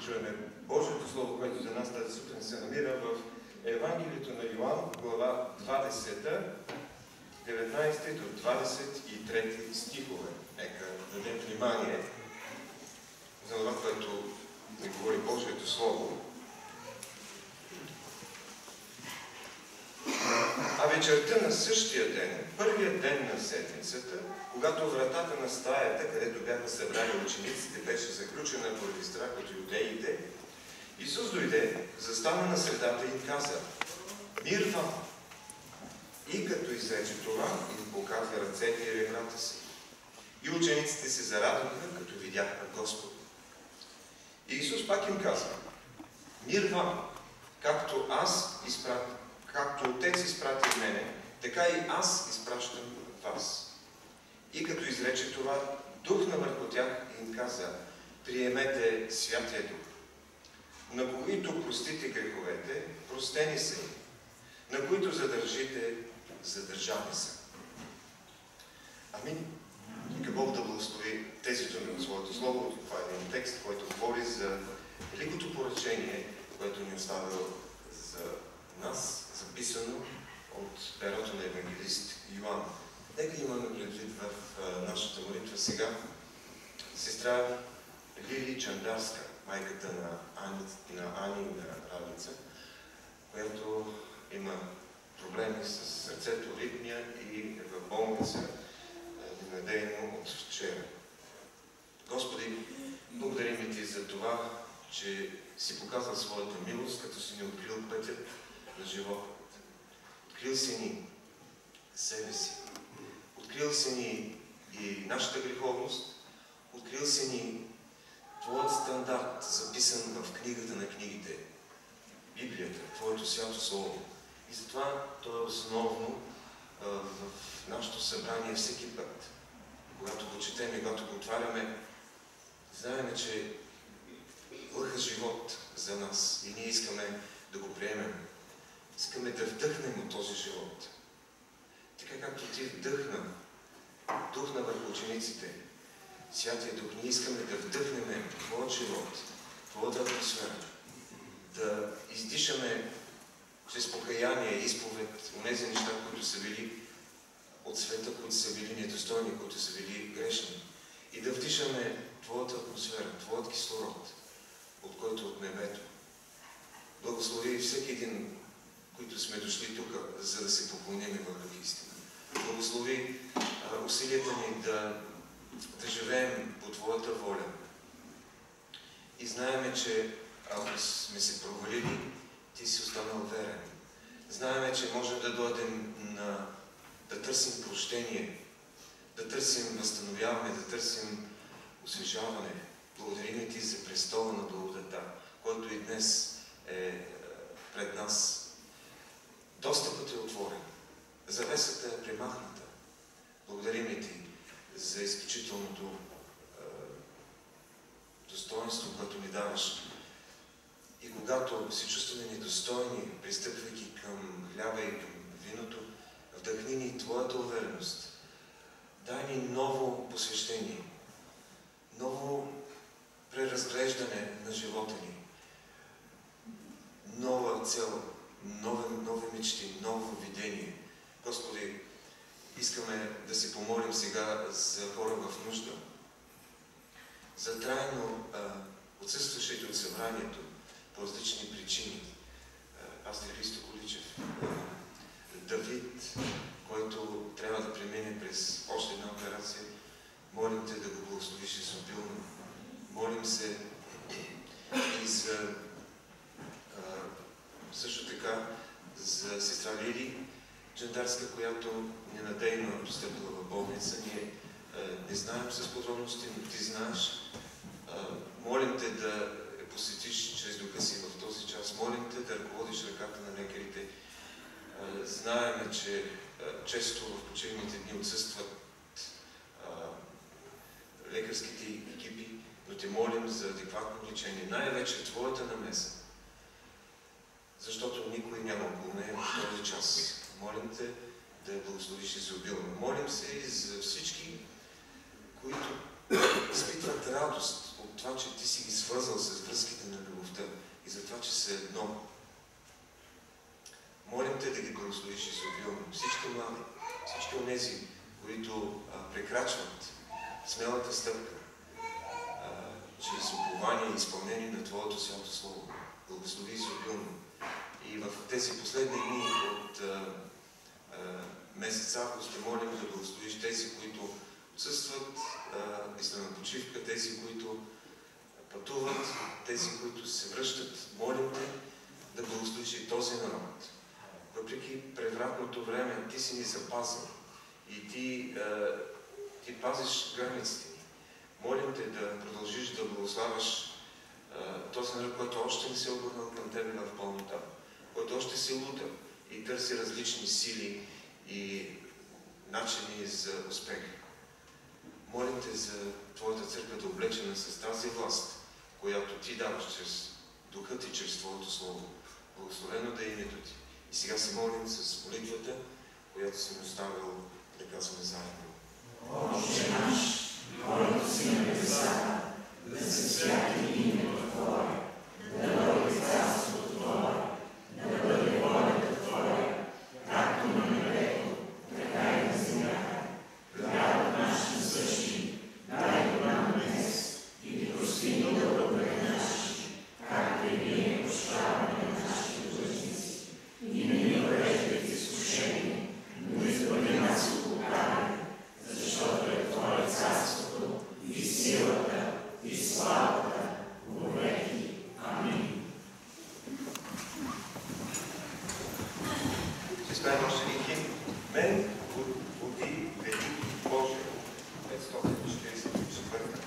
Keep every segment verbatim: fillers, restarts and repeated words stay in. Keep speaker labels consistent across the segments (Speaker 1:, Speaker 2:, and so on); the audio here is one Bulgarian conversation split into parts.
Speaker 1: чуем Божието Слово, което за нас тази сутрин се намира в Евангелието на Йоан, глава двадесета, деветнадесети до двадесет и трети стихове. Нека дадем внимание за това, което ни говори Божието Слово. А вечерта на същия ден, първият ден на седмицата, когато вратата на стаята, където бяха събрани учениците, беше заключена поради страх от юдеите, Исус дойде, застана на средата и каза: „Мир вам!“ И като изрече това, им показа ръцете и ребрата си. И учениците се зарадваха, като видяха Господ. И Исус пак им каза: „Мир вам! Както аз изпратих, както Отец изпрати мене, така и аз изпращам вас.“ И като изрече това, духна върху тях и им каза: „Приемете Святия Дух. На които простите греховете, простени са им. На които задържите, задържани са.“ Амин. Нека Бог да благослови тези думи от Своето Слово. Това е един текст, който говори за великото поръчение, което ни оставя за нас, записано от перото на евангелист Йоан. Нека имаме предвид в нашата молитва сега сестра Лили Чандарска, майката на Ани, на Ани и на Радица, която има проблеми с сърцето, ритмия и е в болница ненадейно от вчера. Господи, благодарим Ти за това, че си показал своята милост, като си ни открил пътят на живота. Открил си ни себе си. Открил си ни и нашата греховност. Открил си ни Твоят стандарт, записан в книгата на книгите, Библията, Твоето свято Слово. И затова то е основно а, в нашето събрание всеки път. Когато го четем и когато го отваряме, знаем, че лъха живот за нас и ние искаме да го приемем. Искаме да вдъхнем от този живот. Така както Ти вдъхна, духна върху учениците, Святия Дух, ние искаме да вдъхнем Твоят живот, Твоята атмосфера, да издишаме чрез покаяние и изповед онези неща, които са били от света, които са били недостойни, които са били грешни. И да вдишаме Твоята атмосфера, Твоят кислород, от който от небето. Благослови всеки един, които сме дошли тук, за да се поклоним в дух и истина. Благослови а, усилията ни да, да живеем по Твоята воля. И знаеме, че ако сме се провалили, Ти си останал верен. Знаеме, че можем да дойдем на, да търсим прощение, да търсим възстановяване, да търсим освежаване. Благодарим Ти за престола на благодата, който и днес е пред нас. Достъпът е отворен. Завесата е премахната. Благодарим Ти за изключителното е, достоинство, което ни даваш. И когато се чувстваме недостойни, пристъпвайки към хляба и към виното, вдъхни ни Твоята увереност. Дай ни ново посвещение, ново преразглеждане на живота ни, нова цел, нови, нови мечти, ново видение. Господи, искаме да се помолим сега за хора в нужда, за трайно а, отсъстващите от събранието по различни причини. Пастор Христо Количев, Давид, който трябва да премине през още една операция. Молим Те да го благословиш изобилно. Молим се и за а, също така за сестра Лили Чандарска, която ненадейно е постъпила в болница. Ние а, не знаем с подробности, но Ти знаеш. А, молим Те да я посетиш чрез духа си в този час. Молим Те да ръководиш ръката на лекарите. А, знаем, че а, често в почивните дни отсъстват а, лекарските екипи, но Те молим за адекватно лечение. Най-вече Твоята намеса, защото никой няма около нея в този час. Молим Те да я благословиш изобилно. Молим се и за всички, които изпитват радост от това, че Ти си ги свързал с връзките на едно. Молим Те да ги благословиш изобилно. Всички млади, всички онези, които а, прекрачват смелата стъпка, а, чрез упование и изпълнение на Твоето свято Слово. Благослови изобилно. И в тези последни дни от а, а, месец август те молим да благословиш тези, които отсъстват и са на почивка, тези, които пътуват, тези, които се връщат. Молим Те да благословиш и този народ. Въпреки превратното време, Ти си ни запазил и Ти, а, ти пазиш границите ни. Молим Те да продължиш да благославяш а, този народ, който още не се е обърнал към Тебе в пълнота, който още се лута и търси различни сили и начини за успех. Молим Те за Твоята църква да облечена с тази власт, която Ти даваш чрез Духът и чрез Твоето Слово. Благословено да е името Ти. И сега се молим с молитвата, която си ми оставил да казваме заедно.
Speaker 2: Отче наш, който си на небесата, да се святи името Твое, да дойде царството Твое, да бъде волята Твоя, както на небето, така и на земята. Хлябът наш насъщни, дай го нам днес и ни прости ни дълговете наши, както и ние прощаваме на нашите длъжници. И не ни въвеждай в изкушение, но избави нас от лукавия, защото е Твое царството и силата и славата вовеки. Амин.
Speaker 1: Ще спеем още един химн. Мен води велики Боже. петстотин четиридесет и четвърта.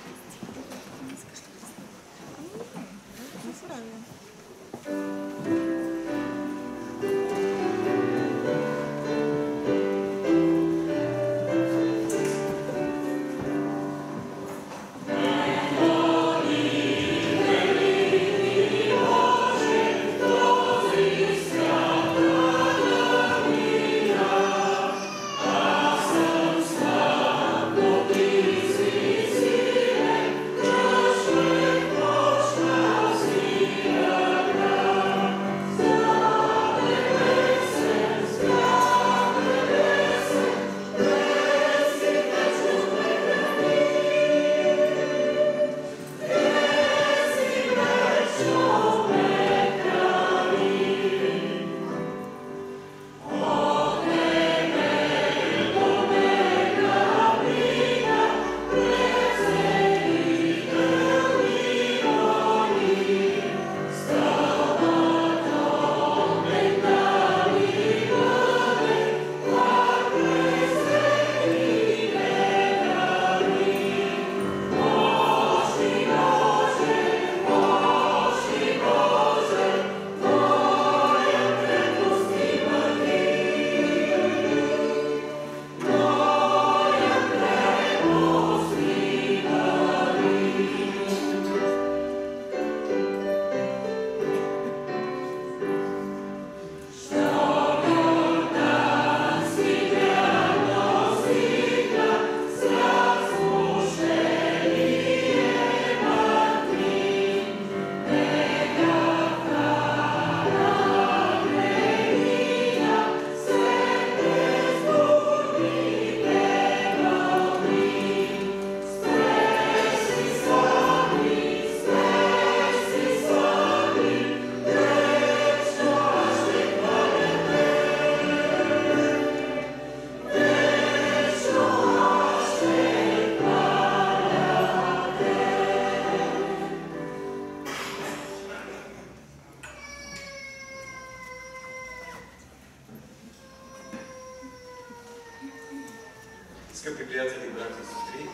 Speaker 1: Скъпи приятели, брати и сестри,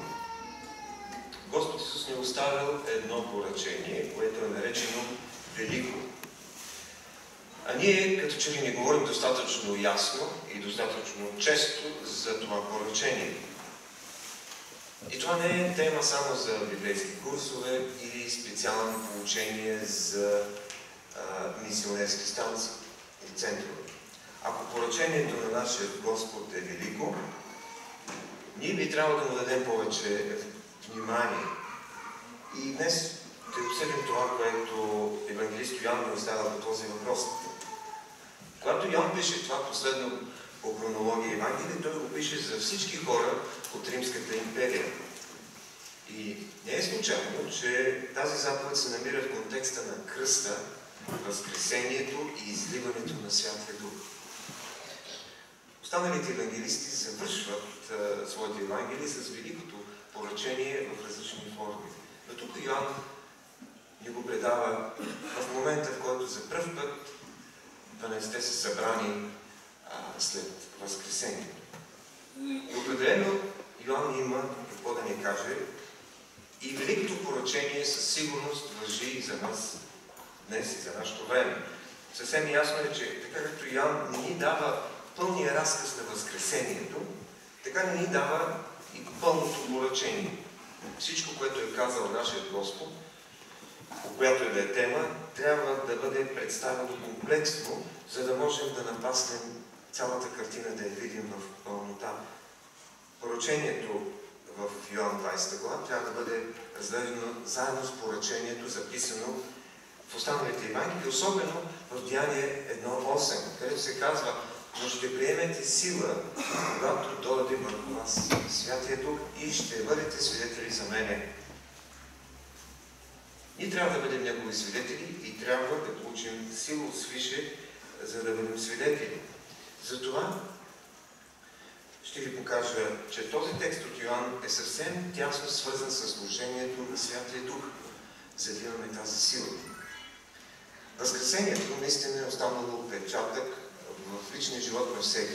Speaker 1: Господ Исус ни оставил едно поръчение, което е наречено велико. А ние като че ли не говорим достатъчно ясно и достатъчно често за това поръчение. И това не е тема само за библейски курсове или специални поучения за а, мисионерски станции или центрове. Ако поръчението на нашия Господ е велико, ние би трябвало да му дадем повече внимание. И днес ще обсъдим това, което евангелист които Йоан ни оставя по този въпрос. Когато Йоан пише това последно по хронология Евангелие, той го пише за всички хора от Римската империя. И не е случайно, че тази заповед се намира в контекста на кръста, възкресението и изливането на Святия Дух. Останалите евангелисти завършват а, своите евангелии с великото поръчение в различни форми. Но тук Йоан ни го предава в момента, в който за пръв път дванайсетте са събрани а, след възкресението. Определено Йоан има какво да ни каже и великото поръчение със сигурност важи и за нас днес и за нашето време. Съвсем ясно е, че така както Йоан не ни дава пълния разказ на възкресението, така не ни дава и пълното поръчение. Всичко, което е казал нашия Господ, по която е да е тема, трябва да бъде представено комплексно, за да можем да напаснем цялата картина, да я видим в пълнота. Поръчението в Йоан двайсета глава трябва да бъде разгледано заедно с поръчението, записано в останалите евангелии, особено в Деяние едно осем, където се казва: но ще приемете сила, когато дойде върху вас Святия Дух и ще бъдете свидетели за мене. Ние трябва да бъдем Негови свидетели и трябва да получим сила от свише, за да бъдем свидетели. Затова ще ви покажа, че този текст от Йоан е съвсем тясно свързан с служението на Святия Дух, за да имаме тази сила. Възкресението наистина е останало отпечатък в личния живот на всеки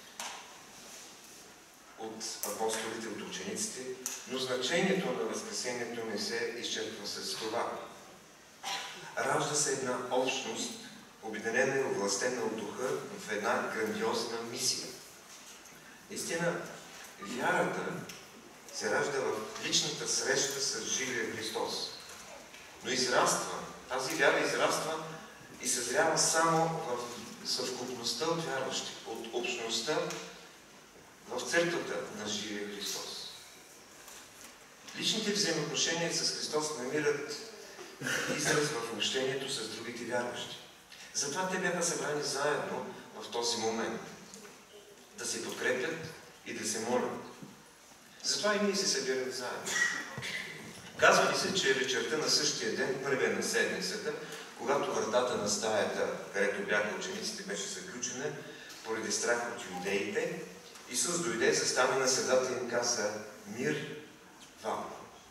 Speaker 1: от апостолите, от учениците, но значението на възкресението не се изчерпва с това. Ражда се една общност, обединена и овластена от Духа в една грандиозна мисия. Истина, вярата се ражда в личната среща с живия Христос, но израства. Тази вяра израства и съзрява само в съвкупността от вярващи, от общността в църквата на живия Христос. Личните взаимоотношения с Христос намират израз в общението с другите вярващи. Затова те бяха събрани заедно в този момент. Да се подкрепят и да се молят. Затова и ние се събираме заедно. Казва ни се, че вечерта на същия ден, първия на седмицата, когато вратата на стаята, където бяха учениците, беше заключена, поради страх от юдеите, Исус дойде, застана на средата и им каза: мир вам.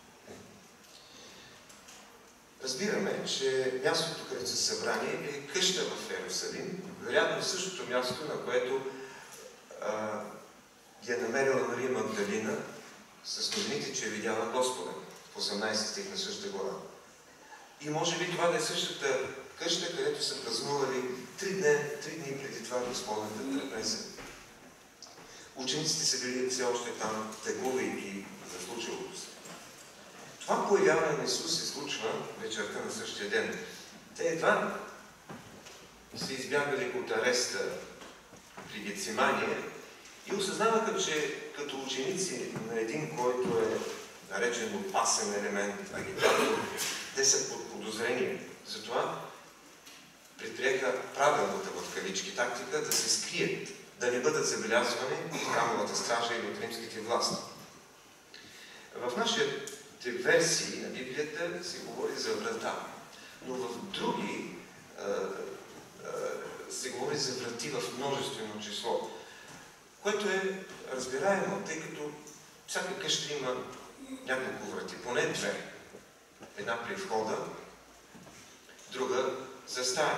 Speaker 1: Разбираме, че мястото, където са събрани, е къща в Йерусалим, вероятно същото място, на което а, ги е намерила Мария Магдалина с новините, че е видяла Господа в осемнайсети стих на същата глава. И може би това да е същата къща, където са празнували три дни, три дни преди това Господната трапеза. Учениците са били все още там, тегувайки за случилото се. Това появяване на Исус се случва вечерта на същия ден. Те едва са избягали от ареста при Гецимания и осъзнаваха, че като ученици на един, който е наречен опасен елемент, агитатор, те са под подозрение. Затова предприеха правилната в кавички тактика да се скрият, да не бъдат забелязвани от храмовата стража или от римските власти. В нашите версии на Библията се говори за врата, но в други а, а, се говори за врати в множествено число, което е разбираемо, тъй като всяка къща има няколко врати, поне две. Една при входа, друга за стая.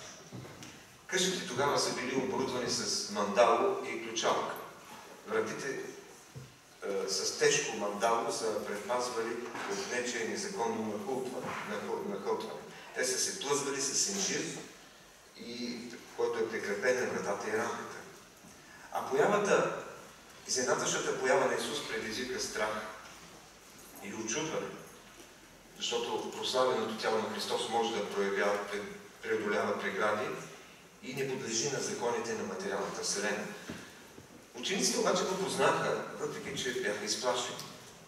Speaker 1: Къщите тогава са били оборудвани с мандало и ключалка. Вратите е, с тежко мандало са предпазвали от нечие незаконно нахълтване. Те са се плъзвали с инжир, и който е прикрепен на вратата и рамката. А появата, изненадващата поява на Исус предизвика страх или очудване, защото прославеното тяло на Христос може да проявява, преодолява прегради и не подлежи на законите на материалната вселена. Учениците обаче го познаха, въпреки че бяха изплашени.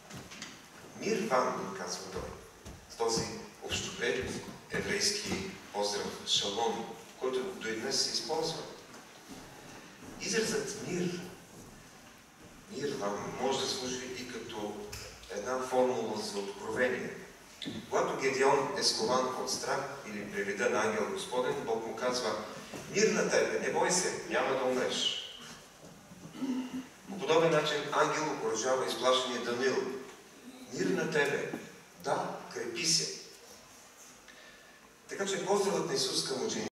Speaker 1: Мир вам, казва той, с този общоприет еврейски поздрав шалом, който до и днес се използва. Изразът мир, мир вам може да служи и като една формула за откровение. Когато Гедеон е скован от страх или при вида на ангел Господен, Бог му казва: мир на тебе, не бой се, няма да умреш. По подобен начин ангел окуражава изплашения Даниил: мир на тебе, да, крепи се. Така че поздравът на Исус към учениците,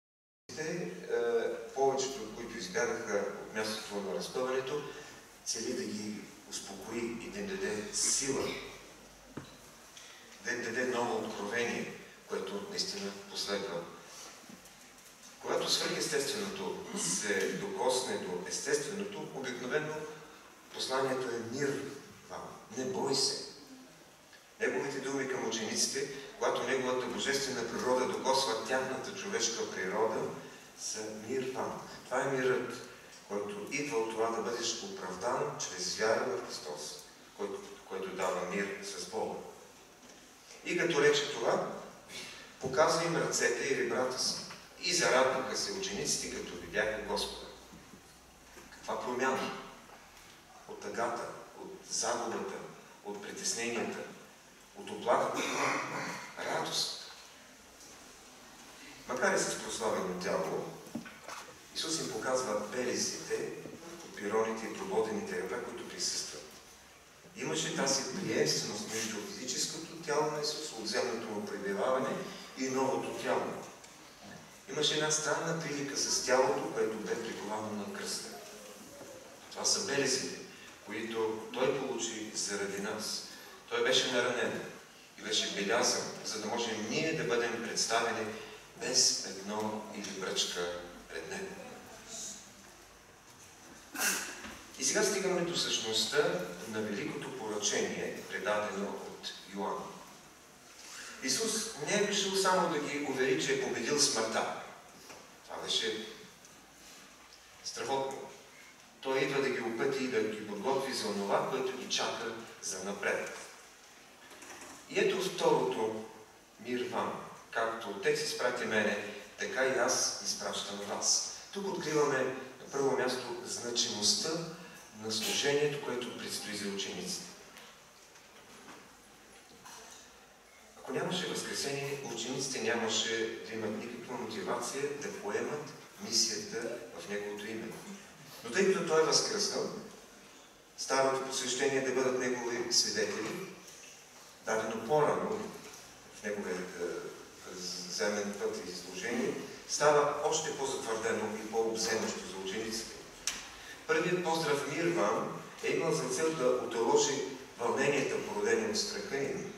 Speaker 1: повечето от които избягаха от мястото на разпъването, цели да ги успокои и да им даде сила, да им даде ново откровение, което наистина последва. Когато свръхестественото се докосне до естественото, обикновено посланието е мир вам, не бой се. Неговите думи към учениците, когато неговата божествена природа докосва тяхната човешка природа, са мир вам. Това е мирът, който идва от това да бъдеш оправдан чрез вяра в Христос, който, който дава мир с Бога. И като рече това, показва им ръцете и ребрата си. И зарадваха се учениците, като видяха Господа. Каква промяна? От тъгата, от загубата, от притесненията, от оплаката, радост. Макар и с прославено тяло, Исус им показва белезите, пироните и прободените ребра, които присъстват. Имаше тази приемственост между физическото тяло на Исус, отземното му пребиваване и новото тяло. Имаше една странна прилика с тялото, което бе приковано на кръста. Това са белезите, които Той получи заради нас. Той беше наранен и беше белязан, за да можем ние да бъдем представени без петно или бръчка пред Него. И сега стигаме до същността на великото поръчение, предадено от Йоан. Исус не е дошъл само да ги увери, че е победил смъртта. Това беше страхотно. Той идва да ги опъти и да ги подготви за онова, което ги чака за напред. И ето второто: мир вам. Както Отец изпрати мене, така и аз изпращам вас. Тук откриваме на първо място значимостта на служението, което предстои за учениците. Ако нямаше възкресение, учениците нямаше да имат никаква мотивация да поемат мисията в Неговото име. Но тъй като Той е възкръснал, старото посвещение да бъдат Негови свидетели, дадено по-рано в Неговия земен път и служение, става още по-затвърдено и по-обземащо за учениците. Първият поздрав мир вам е имал за цел да отложи вълненията, породени от страха им.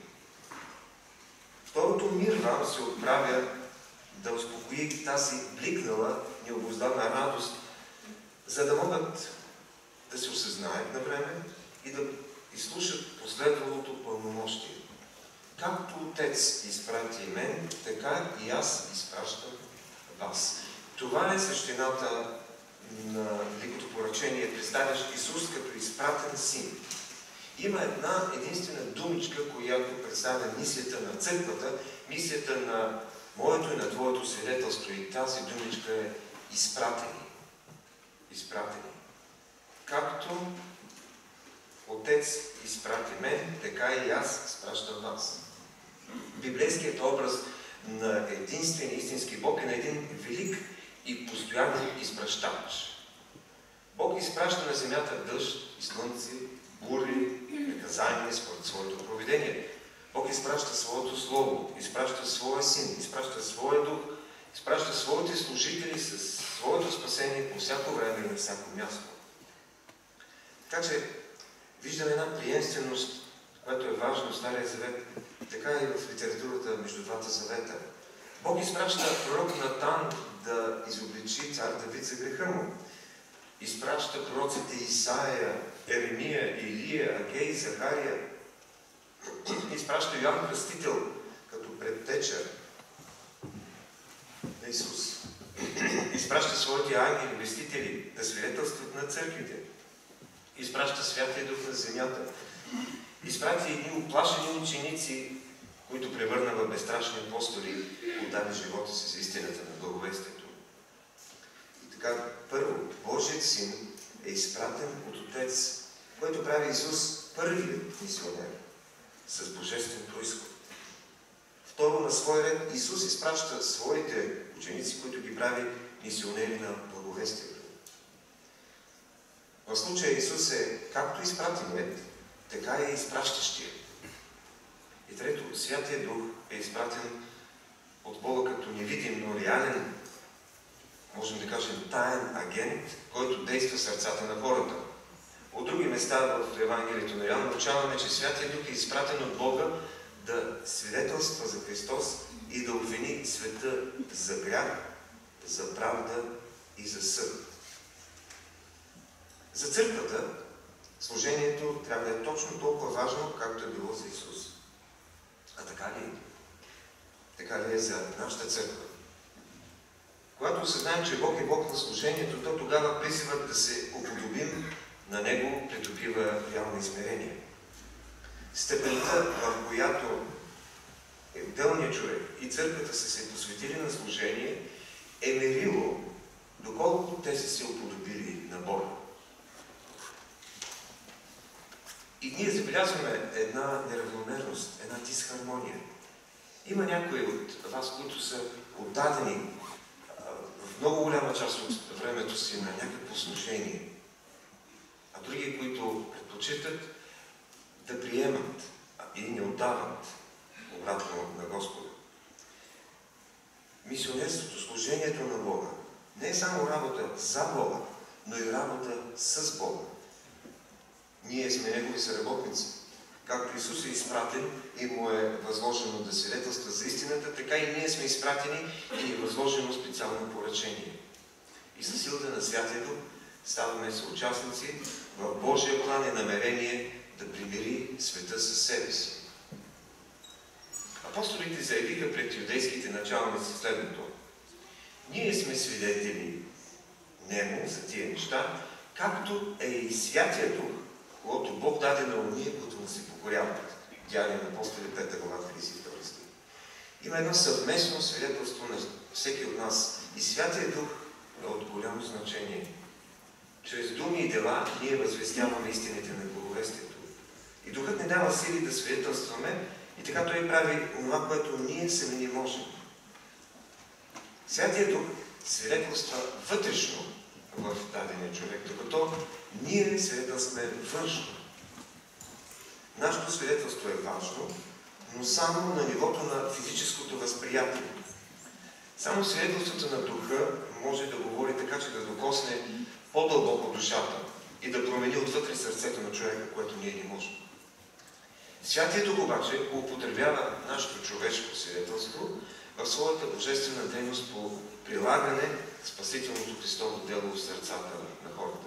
Speaker 1: Второто мир вам се отправя да успокои тази бликнала, необуздана радост, за да могат да се осъзнаят на време и да изслушат последвалото пълномощие. Както Отец изпрати мен, така и аз изпращам вас. Това е същината на великото поръчение, представящ Исус като изпратен син. Има една единствена думичка, която представя мисията на църквата, мисията на моето и на твоето свидетелство. И тази думичка е изпратени. Изпратени. Както Отец изпрати мен, така и аз изпращам вас. Библейският образ на единствен истински Бог е на един велик и постоянен изпращач. Бог изпраща на земята дъжд и слънце, бури, наказания според своето провидение. Бог изпраща своето Слово, изпраща своя Син, изпраща своя Дух, изпраща своите служители със своето спасение по всяко време и на всяко място. Така че виждаме една приемственост, която е важна в Стария завет, така и в литературата между двата завета. Бог изпраща пророк Натан да изобличи цар Давид за греха му. Изпраща пророците Исаия, Еремия, Илия, Агей, Захария. Изпраща Йоан Кръстител като предтеча на Исус. Изпраща своите ангели, вестители да свидетелстват на църквите. Изпраща Святия Дух на земята. Изпрати едни уплашени ученици, които превърна в безстрашни апостоли, даде живота си за истината на благовестието. И така, първо, Божият Син е изпратен от Отец, който прави Исус първият мисионер с божествен произход. Второ, на свой ред Исус изпраща своите ученици, които ги прави мисионери на благовестието. В случая Исус е както изпратеният, така и изпращащия. И трето, Святия Дух е изпратен от Бога като невидим, но реален, можем да кажем, таен агент, който действа в сърцата на хората. От други места в Евангелието на Йоан научаваме, че Святия Дух е изпратен от Бога да свидетелства за Христос и да обвини света за грях, за правда и за съд. За църквата служението трябва да е точно толкова важно, както е било за Исус. А така ли е? Така ли е за нашата църква? Когато осъзнаем, че Бог е Бог на служението, то тогава призивът да се уподобим на Него придобива реално измерение. Степента, в която отделният човек и църквата са се посветили на служение, е мерило доколко те са се уподобили на Бога. И ние забелязваме една неравномерност, една дисхармония. Има някои от вас, които са отдадени а, в много голяма част от времето си на някакво служение, а други, които предпочитат да приемат и не отдават обратно на Господа. Мисионерството, служението на Бога не е само работа за Бога, но и работа с Бога. Ние сме Негови съработници. Както Исус е изпратен и му е възложено да свидетелства за истината, така и ние сме изпратени и ни е възложено специално поръчение. И със силата на Святия Дух ставаме съучастници в Божия план и намерение да примири света със себе си. Апостолите заявиха пред юдейските началници следното: ние сме свидетели Нему за тия неща, както е и Святия Дух, когато Бог даде на уния, които му се покоряват. Деяния на апостоли, пета глава, тридесет и втори стих. Има едно съвместно свидетелство на всеки от нас. И Святия Дух е от голямо значение. Чрез думи и дела ние възвестяваме истините на благовестието. И Духът ни дава сили да свидетелстваме, и така Той прави това, което ние сами не можем. Святия Дух свидетелства вътрешно в дадения човек, докато ние свидетелстваме външно. Нашето свидетелство е важно, но само на нивото на физическото възприятие. Само свидетелството на Духа може да говори така, че да докосне по-дълбоко душата и да промени отвътре сърцето на човека, което ние не можем. Святия Дух обаче употребява нашето човешко свидетелство в своята божествена дейност по прилагане спасителното Христово дело в сърцата на хората.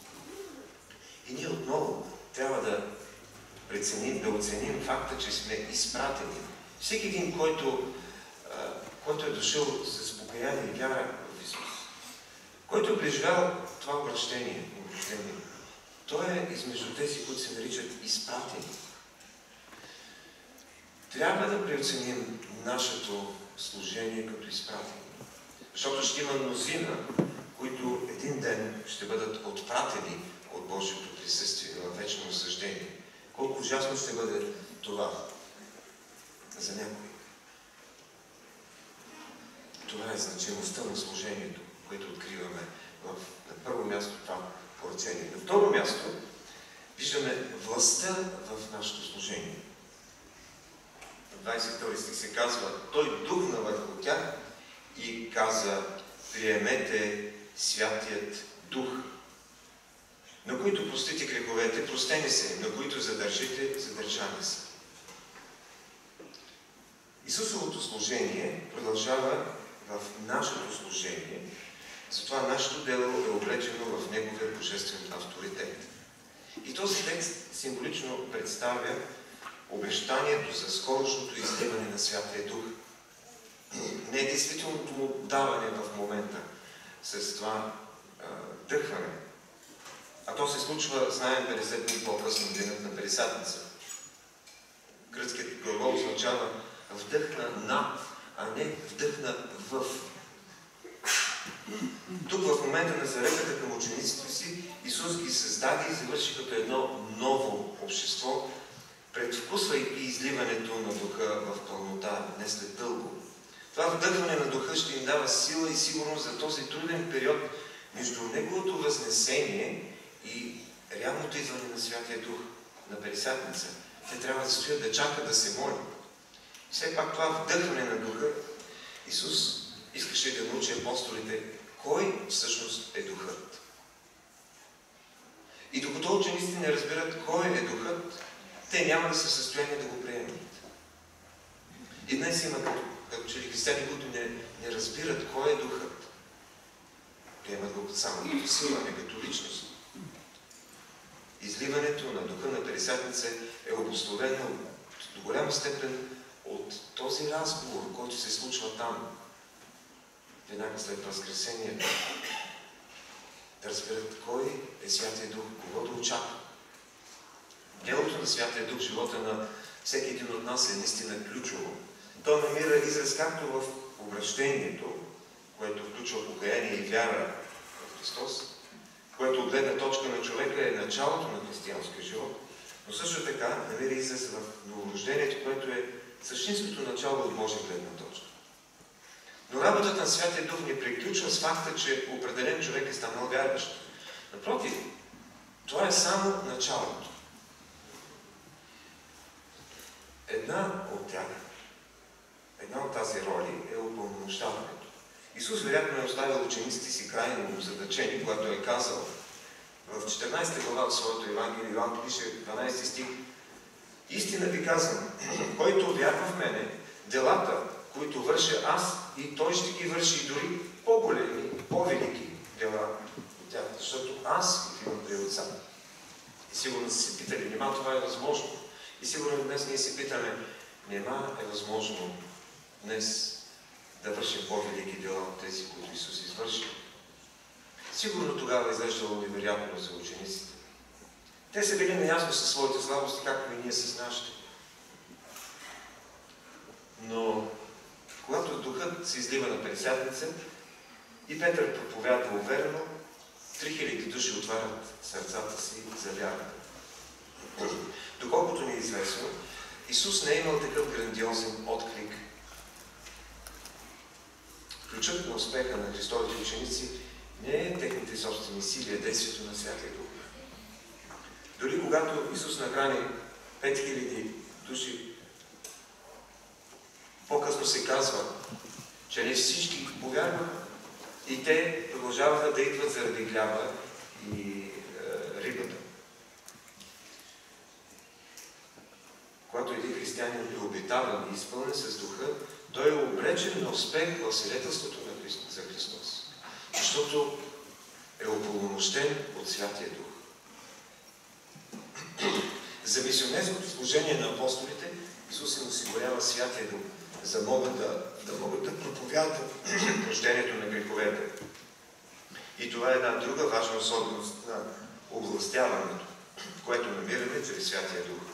Speaker 1: И ние отново трябва да преценим, да оценим факта, че сме изпратени. Всеки един, който, който е дошъл с покаяние и вяра в Исус, който е преживял това обращение, обращение, той е измежду тези, които се наричат изпратени. Трябва да преоценим нашето служение като изпратени. Защото ще има мнозина, които един ден ще бъдат отпратени от Божието присъствие в вечно осъждение. Колко ужасно ще бъде това за някой. Това е значимостта на служението, което откриваме в, на първо място това поръчение. На второ място виждаме властта в нашето служение. В двадесет и втори стих се казва: Той духна върху тях и каза: приемете Святият Дух. На които простите греховете, простени се, на които задържите, задържани са. Исусовото служение продължава в нашето служение, затова нашето дело е облечено в Неговия божествен авторитет. И този текст символично представя обещанието за скорошното изливане на Святия Дух. Не е действителното му даване в момента с това а, дъхване. А то се случва, знаем, петдесет дни по-късно, денят на Петдесятница. Гръцкият глагол означава вдъхна над а не вдъхна в. Тук в момента на зареката към учениците си, Исус ги създаде и завърши като едно ново общество, предвкусвайки изливането на Духа в пълнота, не след дълго. Това вдъхване на Духа ще им дава сила и сигурност за този труден период между Неговото възнесение и реалното идване на Святия Дух на Петдесятница. Те трябва да стоят да чакат да се молят. Все пак това вдъхване на Духа, Исус искаше да научи апостолите кой всъщност е Духът. И докато учениците не разбират кой е Духът, те няма да са в състояние да го приемат. И днес има като че ли християни, които не, не разбират кой е Духът. Приемат го само като сила, не като личност. Изливането на Духа на Петдесятница е обусловено до голяма степен от този разговор, който се случва там, веднага след Възкресението. Да разберат кой е Святия Дух, кого да очаква. Делото на Святия Дух в живота на всеки един от нас е наистина ключово. То намира израз както в обращението, което включва покаяние и вяра в Христос, което от гледна точка на човека е началото на християнския живот, но също така намира израз в новорождението, което е същинското начало от Божия гледна точка. Но работата на Святия Дух не приключва с факта, че определен човек е станал вярващ. Напротив, това е само началото. Една от тях, една от тази роли е упълномощаването. Исус вероятно е оставил учениците си крайно задачени, когато е казал в четиринадесета глава от своето Евангелие, Йоан пише дванадесети стих: истина ви казвам, който вярва в мене, делата, които върша аз, и той ще ги върши дори по-големи, по-велики дела от тях, защото аз ги имам при Отца. И сигурно са се питали, нима това е възможно. И сигурно днес ние се питаме, нима е възможно днес да вършим по-велики дела от тези, които Исус извърши. Сигурно тогава е изглеждало невероятно за учениците. Те са били наясно със своите слабости, както и ние с нашите. Но когато Духът се излива на Петдесятница и Петър проповядва уверено, три хиляди души отварят сърцата си за вярата. Доколкото ни е известно, Исус не е имал такъв грандиозен отклик. Ключът на успеха на Христовите ученици не е техните собствени сили, а действието на Святия Дух. Дори когато Исус нахрани пет хиляди души, по-късно се казва, че не всички повярваха и те продължаваха да идват заради хляба и е, рибата. Когато един християнин е обетаван и изпълнен с Духа, той е обречен на успех в свидетелството на Христос, за Христос. Защото е упълномощен от Святия Дух. За мисионерското служение на апостолите Исус им осигурява Святия Дух, за да могат да, да, могат да проповядат прощението на греховете. И това е една друга важна особеност на областяването, което намираме чрез Святия Дух.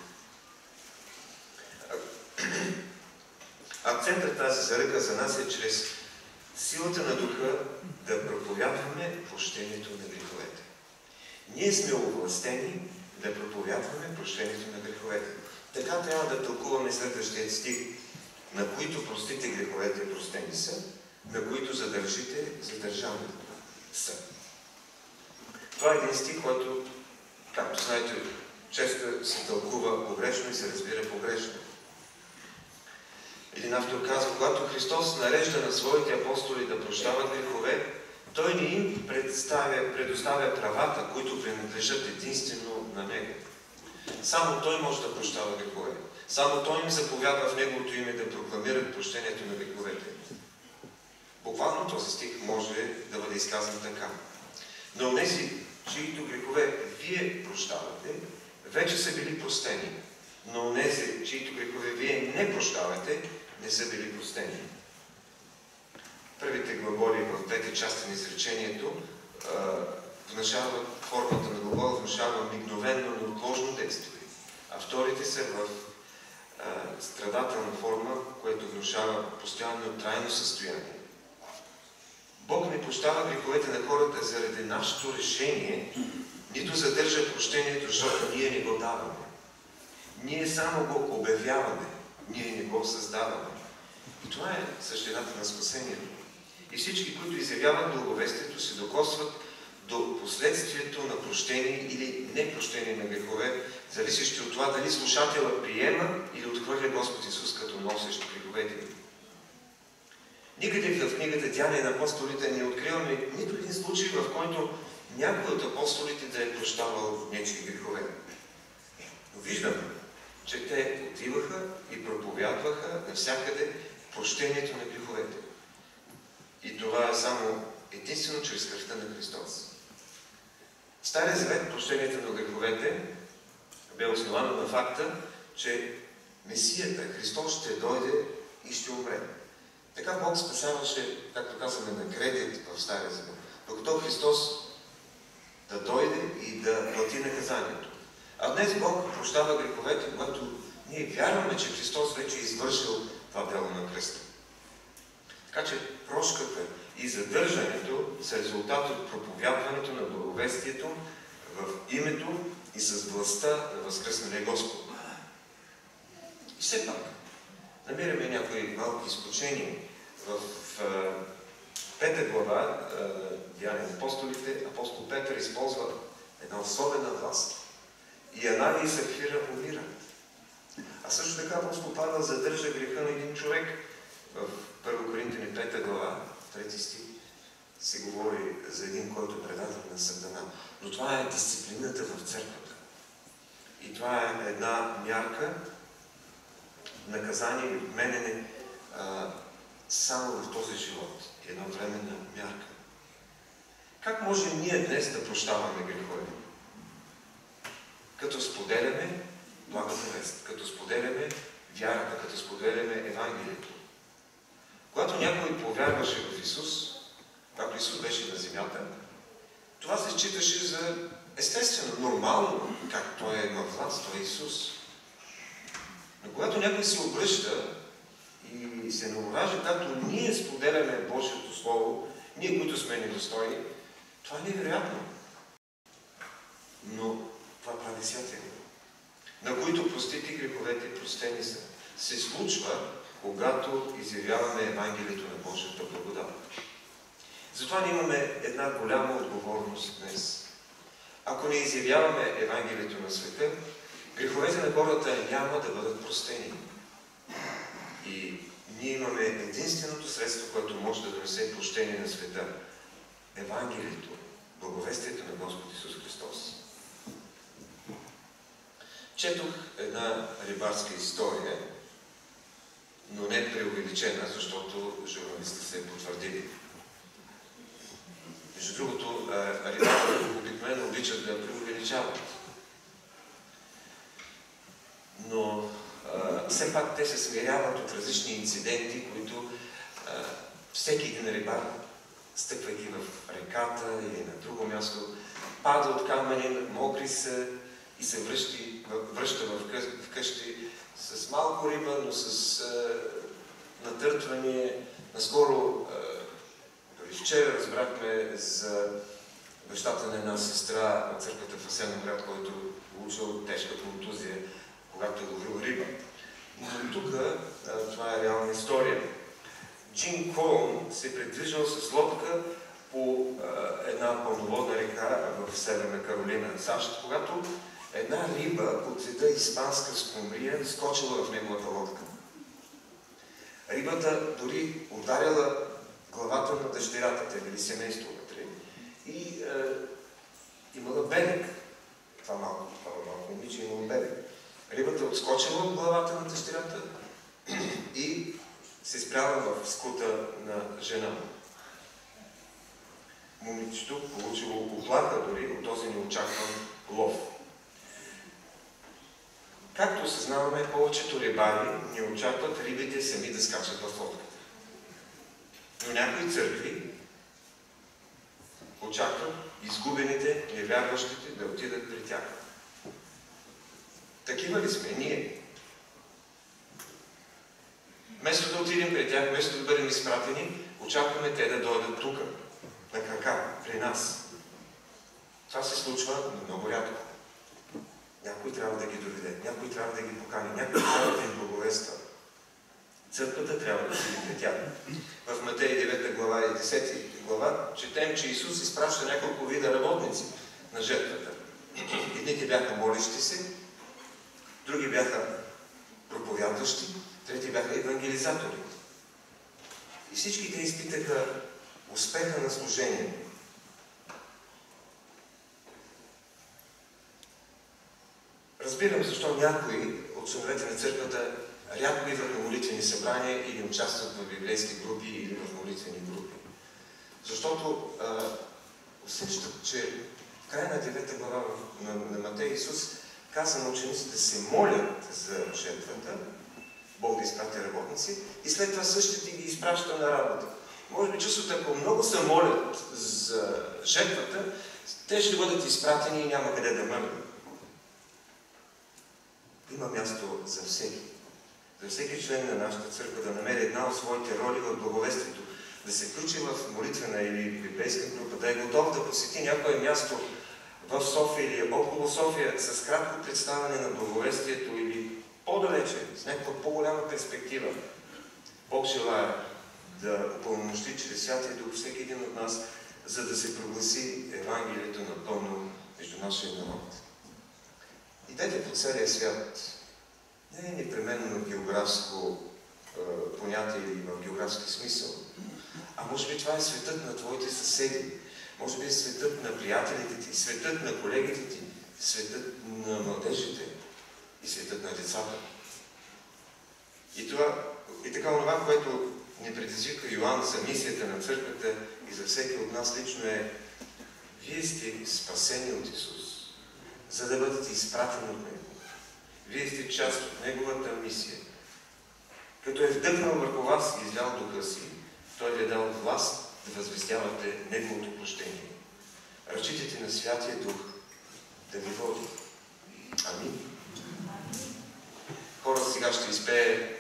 Speaker 1: Акцентът тази заръка за нас е чрез силата на Духа да проповядваме прощението на греховете. Ние сме овластени да проповядваме прощението на греховете. Така трябва да тълкуваме следващия стих, на които простите греховете простени са, на които задържите задържани са. Това е един стих, който, както знаете, често се тълкува погрешно и се разбира погрешно. Един автор казва, когато Христос нарежда на своите апостоли да прощават грехове, Той не им предоставя, предоставя правата, които принадлежат единствено на Него. Само Той може да прощава грехове. Само Той им заповядва в Неговото име да прокламират прощението на греховете. Буквално този стих може да бъде изказан така. Но онези, чието грехове вие прощавате, вече са били простени. Но онези, чието грехове вие не прощавате, не са били простени. Първите глаголи в двете части на изречението внушават, формата на глагола внушава мигновено, неотложно действие. А вторите са в страдателна форма, което внушава постоянно трайно състояние. Бог не прощава греховете на хората заради нашето решение, нито задържа прощението, защото ние не го даваме. Ние само го обявяваме, ние не го създаваме. И това е същината на спасението. И всички, които изявяват благовестието, се докосват до последствието на прощение или непрощение на грехове, зависещи от това дали слушателът приема или отхвърля Господ Исус като носещ греховете. Никъде в книгата Деяния на апостолите не откриваме нито един случай, в който някой от апостолите да е прощавал нечии грехове. Но виждаме, че те отиваха и проповядваха навсякъде прощението на греховете. И това е само единствено чрез кръвта на Христос. В Стария завет прощението на греховете бе основано на факта, че Месията, Христос, ще дойде и ще умре. Така Бог спасяваше, както казваме, на кредит в Стария завет, докато Христос да дойде и да плати наказанието. А днес Бог прощава греховете, когато ние вярваме, че Христос вече е извършил това дело на кръста. Така че прошката и задържането са резултат от проповядването на благовестието в името и с властта на възкръсналия Господ. И все пак, намираме някои малки изключения. В, в пета глава, Деяния на апостолите, апостол Петър използва една особена власт. И Анания и Сапфира умират. А също така апостол Павел задържа греха на един човек. В първо Коринтяни пета глава, трети стих, се говори за един, който е предаден на Сатана. Но това е дисциплината в църквата. И това е една мярка, наказание и отменене а, само в този живот. Една временна мярка. Как може ние днес да прощаваме грехове? Като споделяме благата вест, като споделяме вярата, като споделяме Евангелието. Когато някой повярваше в Исус, когато Исус беше на земята, това се считаше за естествено, нормално, как Той е на власт, Той е Исус. Но когато някой се обръща и се наображда, както ние споделяме Божието Слово, ние, които сме недостойни, това е невероятно. Но това прави святия, на които простите греховете, простени са, се случва, когато изявяваме Евангелието на Божията благодат. Затова ние имаме една голяма отговорност днес. Ако не изявяваме Евангелието на света, греховете на хората няма да бъдат простени. И ние имаме единственото средство, което може да донесе прощение на света. Евангелието, благовестието на Господ Исус Христос. Четох една рибарска история, но не преувеличена, защото журналистите се потвърдили. Между другото, рибарите обикновено обичат да преувеличават. Но а, все пак те се смиряват от различни инциденти, които а, всеки един рибар, стъпвайки в реката или на друго място, пада от камъни, мокри са и се връщи, връща в, къщи, в къщи с малко риба, но с а, натъртване. Наскоро, а, дори вчера разбрахме за бащата на една сестра от църквата в Асеновград, който получил тежка контузия, когато е ловил риба. Но тук това е реална история. Джин Колн се придвижил с лодка по а, една пълноводна река в Северна Каролина, САЩ, когато една риба от вида испанска скумрия скочила в неговата лодка. Рибата дори ударила главата на дъщерята, те били семейство вътре, и а, имала белег. Това малко, това малко момиче имало белег. Рибата отскочила от главата на дъщерята и се спряла в скута на жена. Момичето получило оплаха дори от този неочакван лов. Както осъзнаваме, повечето рибари не очакват рибите сами да скачат в лодката. Но някои църкви очакват изгубените, невярващите да отидат при тях. Такива ли сме ние? Вместо да отидем при тях, вместо да бъдем изпратени, очакваме те да дойдат тук, на крака, при нас. Това се случва много рядко. Някой трябва да ги доведе, някой трябва да ги покани, някой трябва да им благовества. Църквата трябва да седи при тях. В Матей девета глава и десета глава четем, че Исус изпраща няколко вида работници на жертвата. Едните бяха молещи се, други бяха проповядващи, трети бяха евангелизатори. И всички те изпитаха успеха на служение. Разбирам защо някои от членовете на църквата рядко идват на молитвени събрания или участват в библейски групи или в молитвени групи. Защото а, усещат, че в края на девета глава на, на Матей Исус каза на учениците да се молят за жертвата, Бог да изпрати работници, и след това същите ги изпраща на работа. Може би чувството, ако много се молят за жертвата, те ще бъдат изпратени и няма къде да мърнат. Има място за всеки. За всеки член на нашата църква да намери една от своите роли в благовестието, да се включи в молитвена или библейска група, да е готов да посети някое място в София или около София с кратко представяне на благовестието или по-далече, с някаква по-голяма перспектива. Бог желая да упълномощи чрез Святия Дух всеки един от нас, за да се прогласи Евангелието напълно между нашия народ. Идете по целия свят. Не е непременно географско е, понятие или в географски смисъл. А може би това е светът на твоите съседи. Може би е светът на приятелите ти, светът на колегите ти, светът на младежите и светът на децата. И, това, и така онова, което ни предизвика Йоан за мисията на църквата и за всеки от нас лично е: вие сте спасени от Исус, за да бъдете изпратени от Него. Вие сте част от Неговата мисия. Като е вдъхнал върху вас и излял Духа си, Той ви е дал власт да възвестявате Неговото прощение. Ръчите на Святия Дух да ви води. Амин. Хората сега ще изпее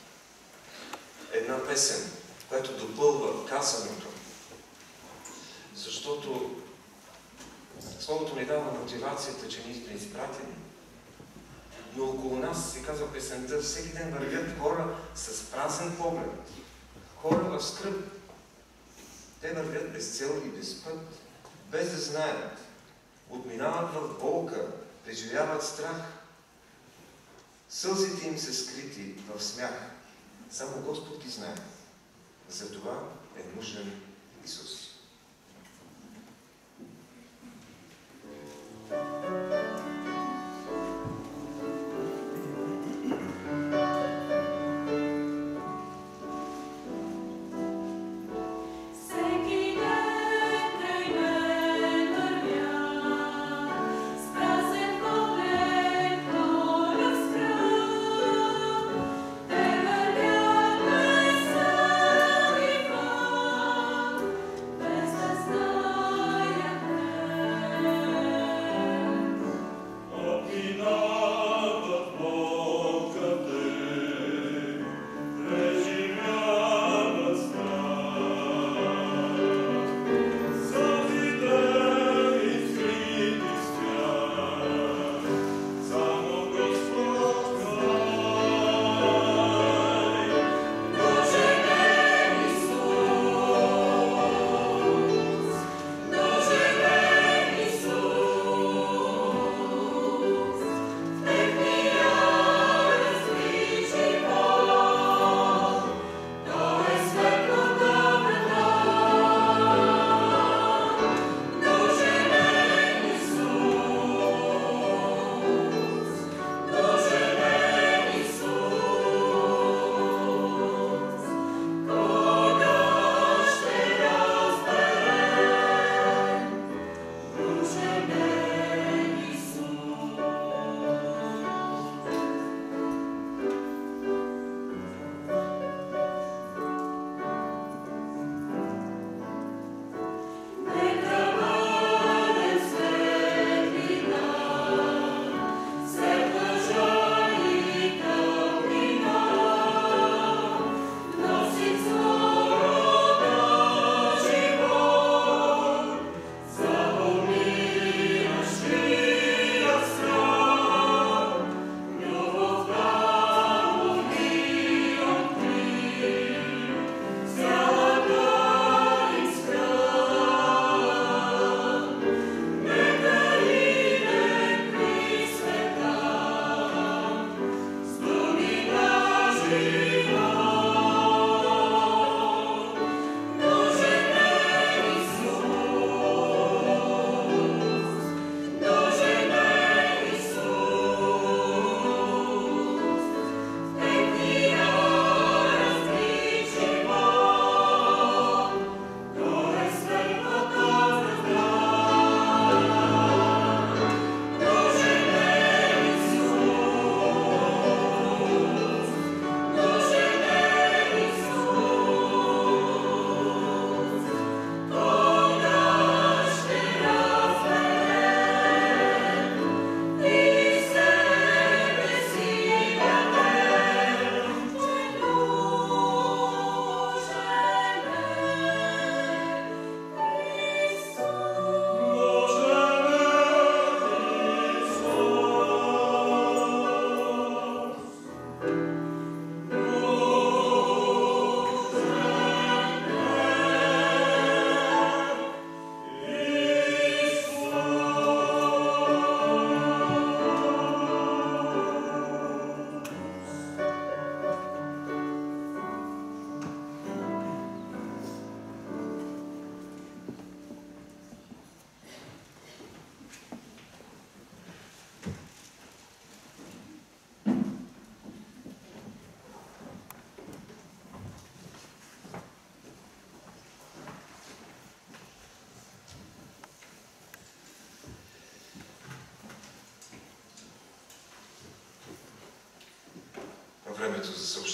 Speaker 1: една песен, която допълва казаното. Защото Словото ни дава мотивацията, че ние сме изпратени. Но около нас, се казва песента, всеки ден вървят хора с празен поглед. Хора в скръб. Те вървят без цел и без път, без да знаят. Отминават в болка, преживяват страх. Сълзите им са скрити в смях. Само Господ ги знае. Затова е нужен Исус.
Speaker 2: Bye.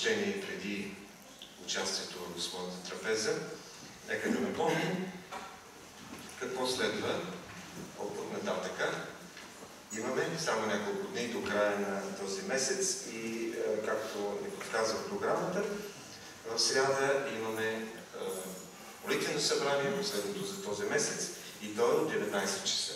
Speaker 1: обращение преди участието в Господната трапеза. Нека да напомним какво следва от нататъка. Имаме само няколко дни до края на този месец и, както ни подсказва програмата, в сряда имаме молитвено събрание, последното за този месец, и то е от деветнайсет часа.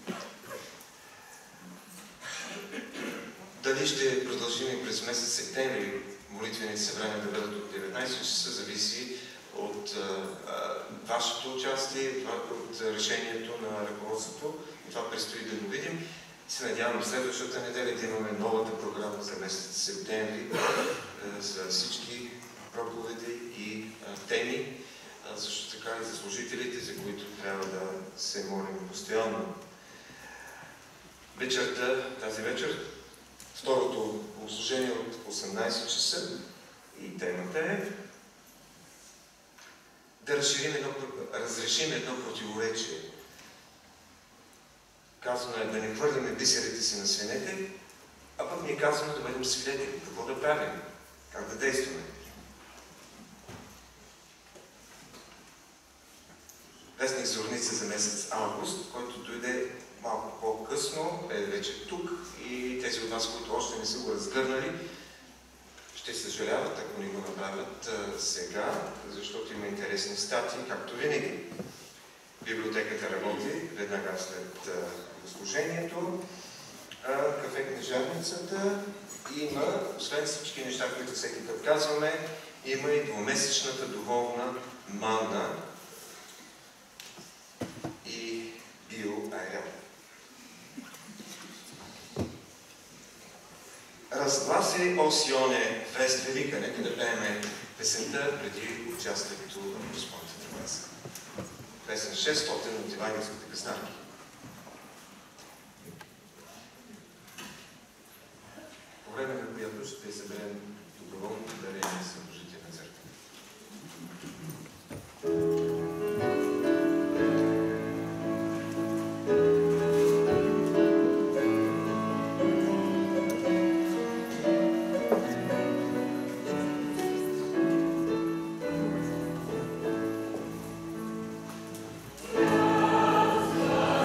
Speaker 1: Дали ще продължим и през месец септември молитвените събрания да бъдат от деветнайсет часа, зависи от а, а, вашето участие, от решението на ръководството. И това предстои да го видим. Се надявам следващата неделя да имаме новата програма за месец септември а, за всички проповеди и а, теми, а, също така и за служителите, за които трябва да се молим постоянно. Вечерта, тази вечер, второто богослужение от осемнайсет часа и темата е да разширим едно, разрешим едно противоречие. Казано е да не хвърляме бисерите си на свинете, а пък ни е казано да бъдем свидетели. Какво да правим? Как да действаме? Вестник Зорница за месец август, който дойде малко по-късно, е вече тук и тези от вас, които още не са го разгърнали, ще съжаляват, ако ни го направят а, сега, защото има интересни статии, както винаги. Библиотеката работи веднага след служението. Кафе книжарницата има, освен всички неща, които всеки път казваме, има и двумесечната духовна манна и биоаерел. Разгласи, о Сионе, вест велика. Нека да пеем песента преди участието в Господната трапеза. Песен шестстотин от Евангелските песнарки. По време на която ще съберем доброволно дарение за служители на църква.
Speaker 2: Yeah.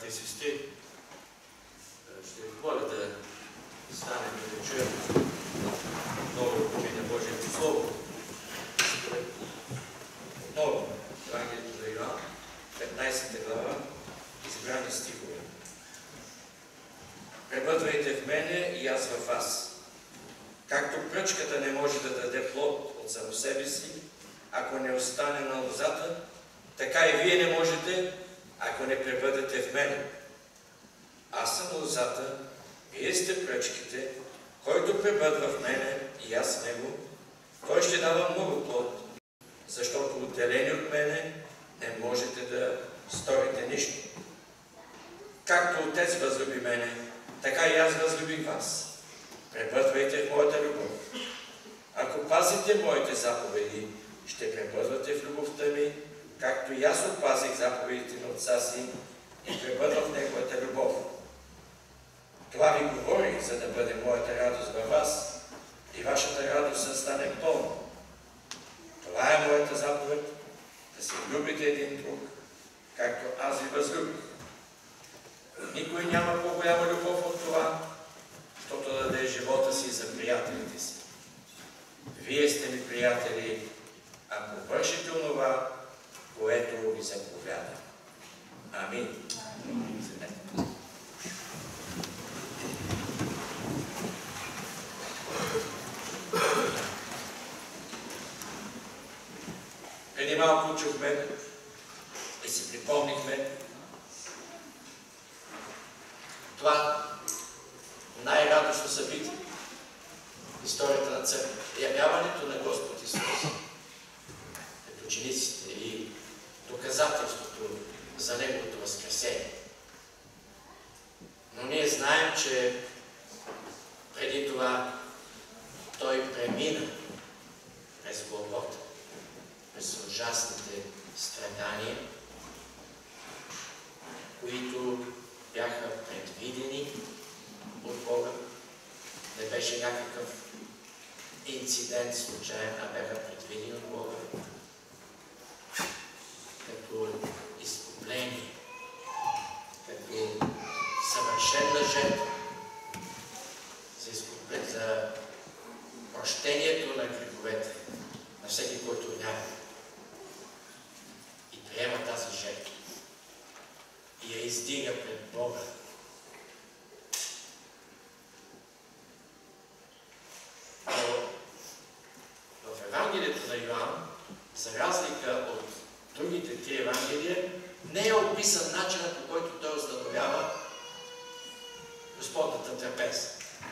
Speaker 3: брати и сестри, ще ви моля да станем и да чуем много учение на Божието Слово. Отново, Евангелието на Йоан, петнайсета глава, избрани стихове. Пребъдвайте в мене и аз във вас. Както пръчката не може да даде плод от само себе си, ако не остане на лозата, така и вие не можете, ако не пребъдете в мене. Аз съм лозата, вие сте пръчките, който пребъдва в мене и аз в него, той ще дава много плод, защото отделени от мене не можете да сторите нищо. Както Отец възлюби мене, така и аз възлюбих вас. Пребъдвайте в моята любов. Ако пазите моите заповеди, ще пребъдвате в любовта ми, както и аз опазих заповедите на Отца си и пребъдва в неговата любов. Това ви говорих, за да бъде моята радост във вас и вашата радост да стане пълна. Това е моята заповед, да се любите един друг, както аз ви възлюбих. Никой няма по-голяма любов от това, защото да даде живота си за приятелите си. Вие сте ми приятели, ако вършите онова, което ви заповядам. Амин. Преди малко чухме и си припомнихме това най-радостно събитие в историята на църквата. Явяването на Господ Исус пред учениците и доказателството за Неговото възкресение. Но ние знаем, че преди това Той премина през Голгота, през ужасните страдания, които бяха предвидени от Бога. Не беше някакъв инцидент случайен, а бяха предвидени от Бога като изкупление, като съвършена жертва за, изкупление, за прощението на греховете на всеки, който вярва и приема тази жертва и я издига пред Бога. Но в Евангелието на Йоан, за разлика от другите три Евангелия, не е описан начинът, по който той установява Господната трапеза.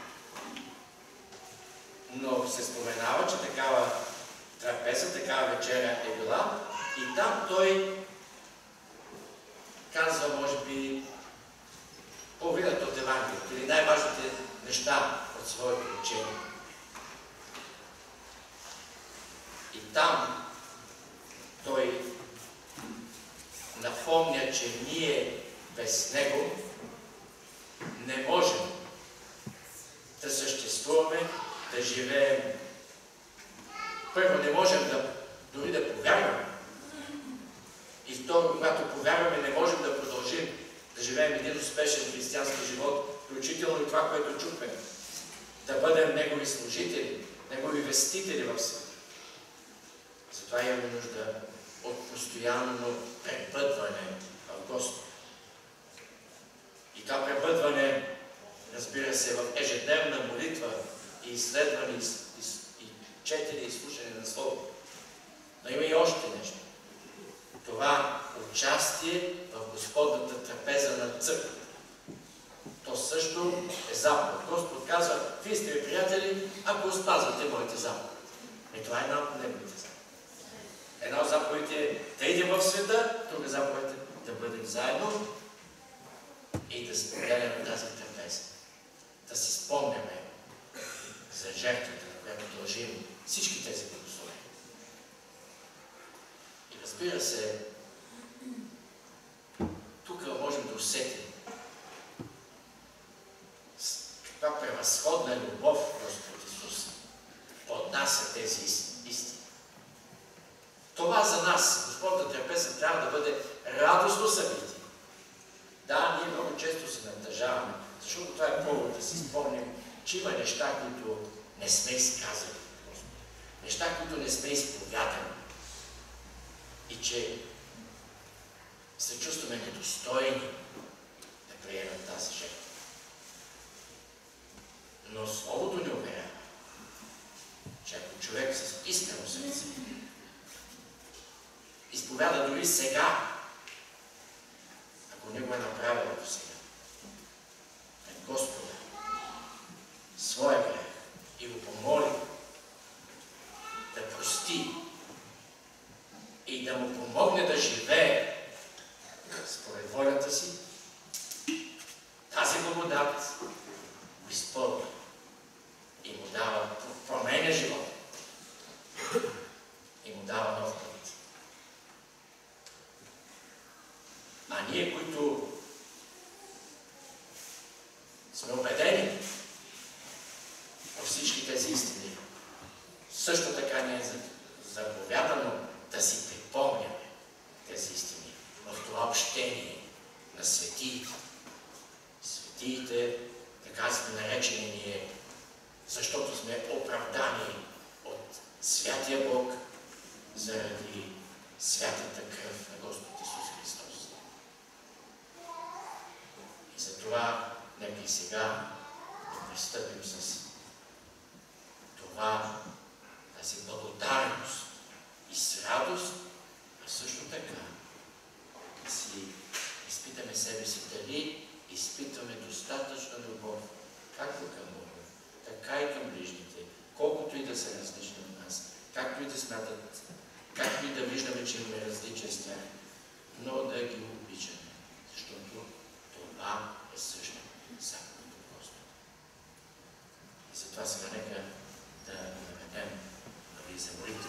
Speaker 3: Но се споменава, че такава трапеза, такава вечеря е била и там той казва, може би, половината от Евангелието или най-важните неща от своето учение. И там той напомня, че ние без Него не можем да съществуваме, да живеем. Първо, не можем да, дори да повярваме. И второ, когато повярваме, не можем да продължим да живеем един успешен християнски живот, включително и това, което чухме. Да бъдем Негови служители, Негови вестители в света. Затова имаме нужда от постоянно пребъдване в Господ. И това пребъдване, разбира се, в ежедневна молитва и изследване, и, и, и четене и слушане на Слово. Но има и още нещо. Това участие в Господната трапеза на църквата. То също е заповед. Господ казва, вие сте ми приятели, ако спазвате моите заповеди. И това е една от неговите заповеди. Една от заповедите е да идем в света, друга заповед е да бъдем заедно и да споделяме тази трапеза. Да си спомняме за жертвата, на която дължим всички тези благословения. И разбира се, тук можем да усетим каква превъзходна любов Господ Исус поднася тези истини. Това за нас, Господната трапеза, трябва да бъде радостно събитие. Да, ние продължаваме. Защото това е повод да си спомним, че има неща, които не сме изказали. Неща, които не сме изповядали. И че се чувстваме недостойни да приемем тази жертва. Но Словото ни уверява, че ако човек с искрено сърце изповяда дори сега, ако не го е направил до сега, пред Господа, своя грех и го помоли да прости и да му помогне да живее според волята си, тази благодат го изпълва и му дава, променя живота и му дава нов път. А ние, които сме убедени по всички тези истини, също така не е заповядано да си припомняме тези истини в това общение на светиите. Светиите, така сме наречени ние, защото сме оправдани от Святия Бог заради святата кръв на Господ Исус Христос. И затова нека и сега да пристъпим с това, тази благодарност и с радост, а също така да си изпитаме себе си дали изпитваме достатъчно любов, както към Бога, така и към ближните, колкото и да са различни от нас, както и да смятат, както и да виждаме, че имаме различия с тях, но да ги обичаме, защото това е също заповед от Господа. И затова сега нека да наведем да ви за молитва.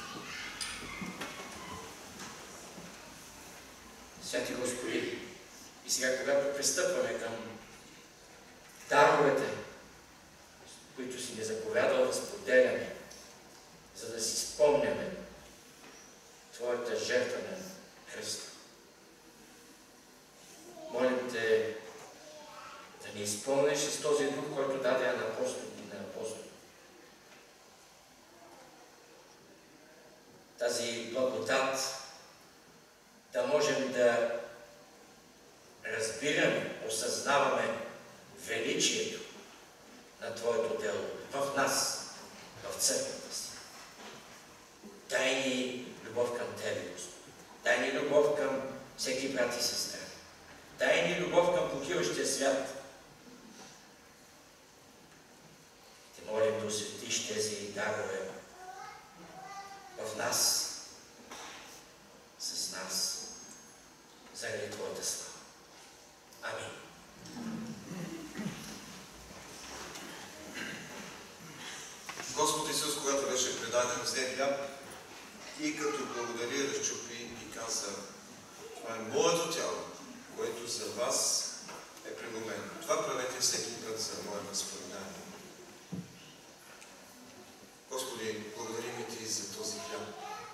Speaker 3: Святи Господи, и сега, когато пристъпваме към даровете, които си не заповядал да споделяме, за да си спомняме Твоята жертва на кръста. Молим Те да ни изпълниш с този дух, който даде на апостолите и на апостоли. Тази благодат да можем да разбираме, осъзнаваме величието на Твоето дело в нас, в църквата си. Дай ни любов към Тебе, Господи. Дай ни любов към всеки брат и сестра. Дай ни любов към погиващия свят. Те молим да осветиш тези дарове в нас, с нас, заради Твоята слава. Амин.
Speaker 1: Господ Исус, когато беше предаден, взе хляб и като благодари, разчупи и каза: това е моето тяло, което за вас е преломено. Това правете всеки път за мое възпоминание. Господи, благодарим Ти за този хляб,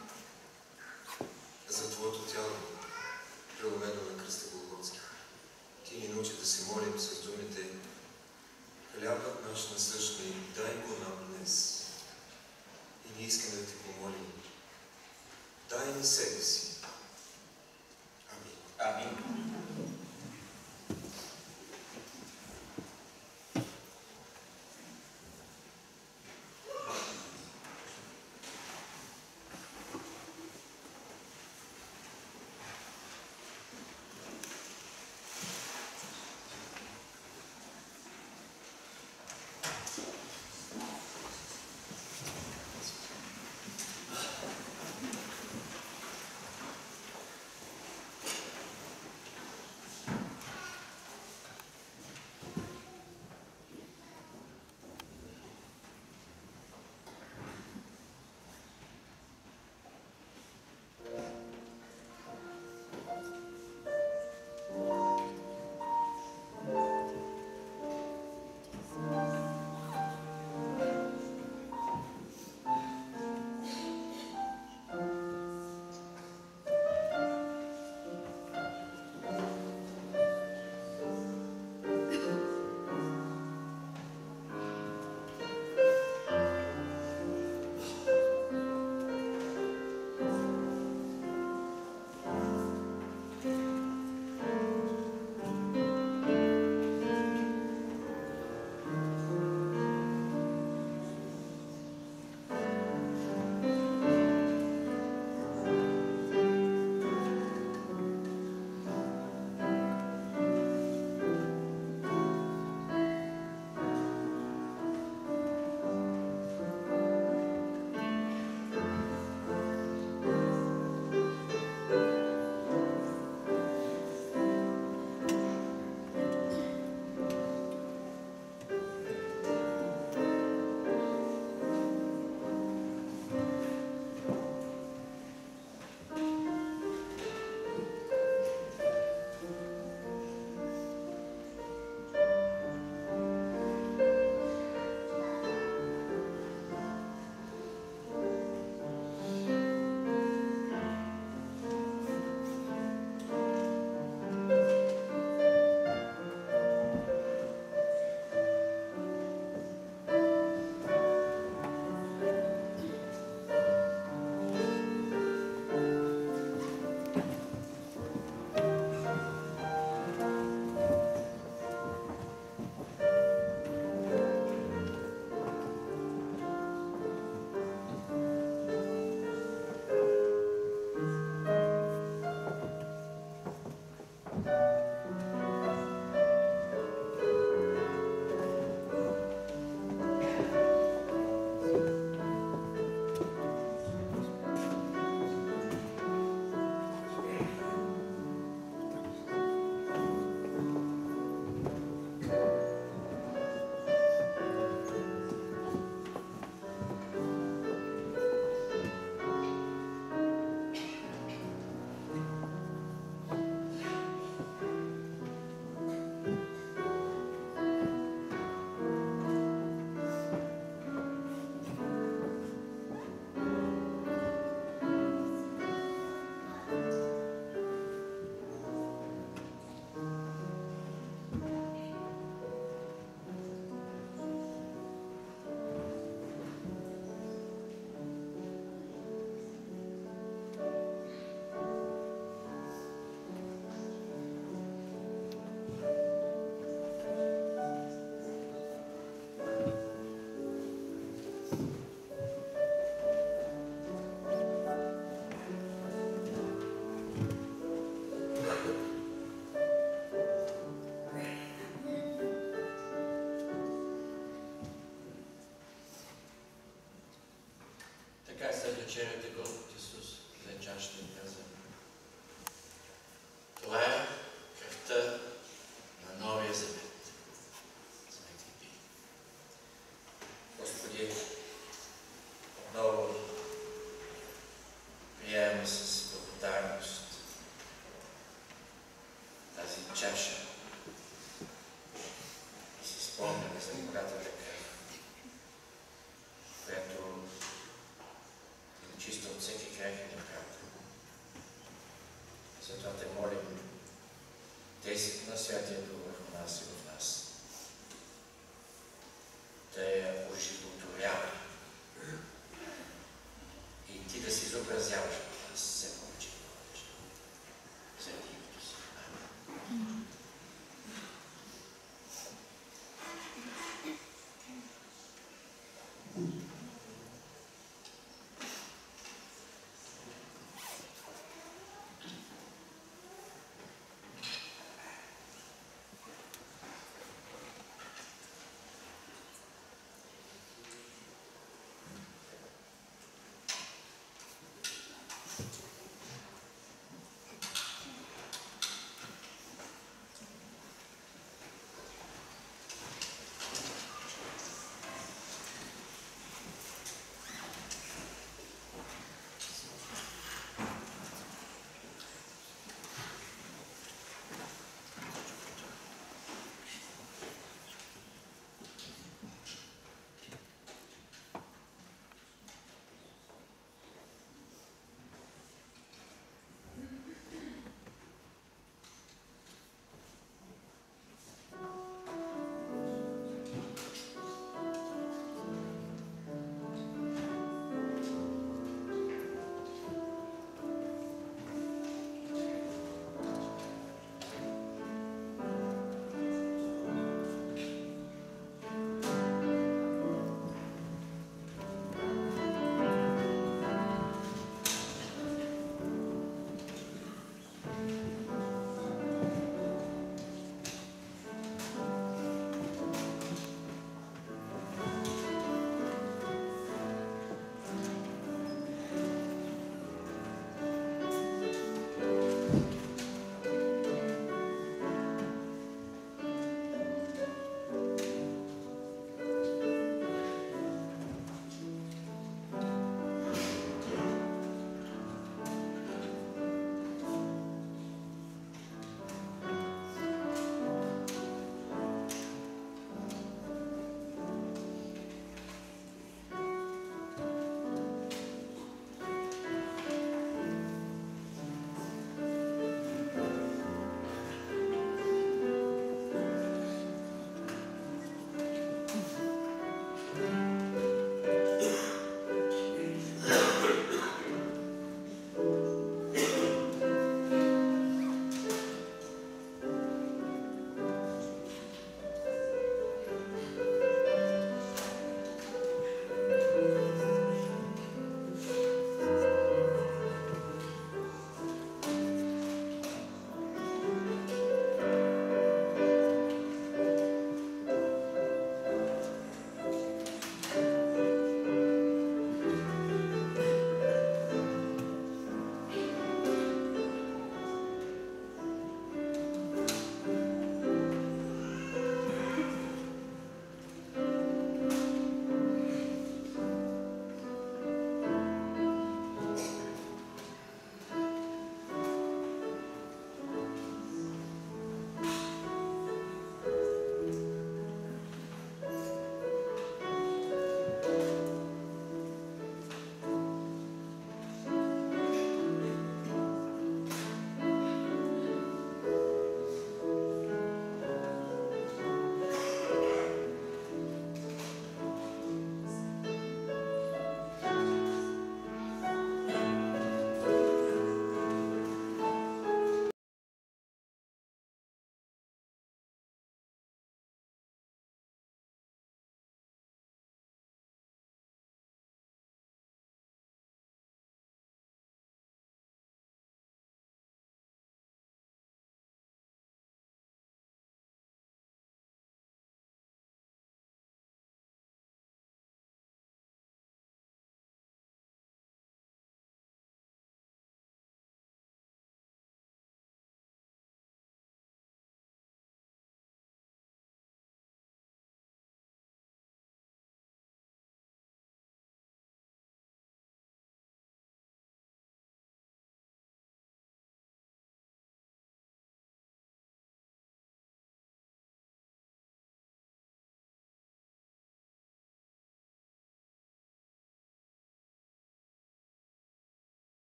Speaker 1: за Твоето тяло, преломено на кръста Голготски. Ти ни научи да се молим с думите: хлябът наш насъщни, дай го нам днес. И ние искаме да Ти помолим: дай ни себе си. Амин.
Speaker 3: Амин.
Speaker 4: вечерята Господ Исус взе чашата и каза: това е кръвта на новия завет. Вземете и пийте.
Speaker 3: Господи, отново приема с благодарност тази чаша и си спомняме за богатата кръв, която чисто от всеки грех и неправда. Затова те молим действието на Святия Дух върху нас и в нас, да я оживотворява и ти да си изобразяваш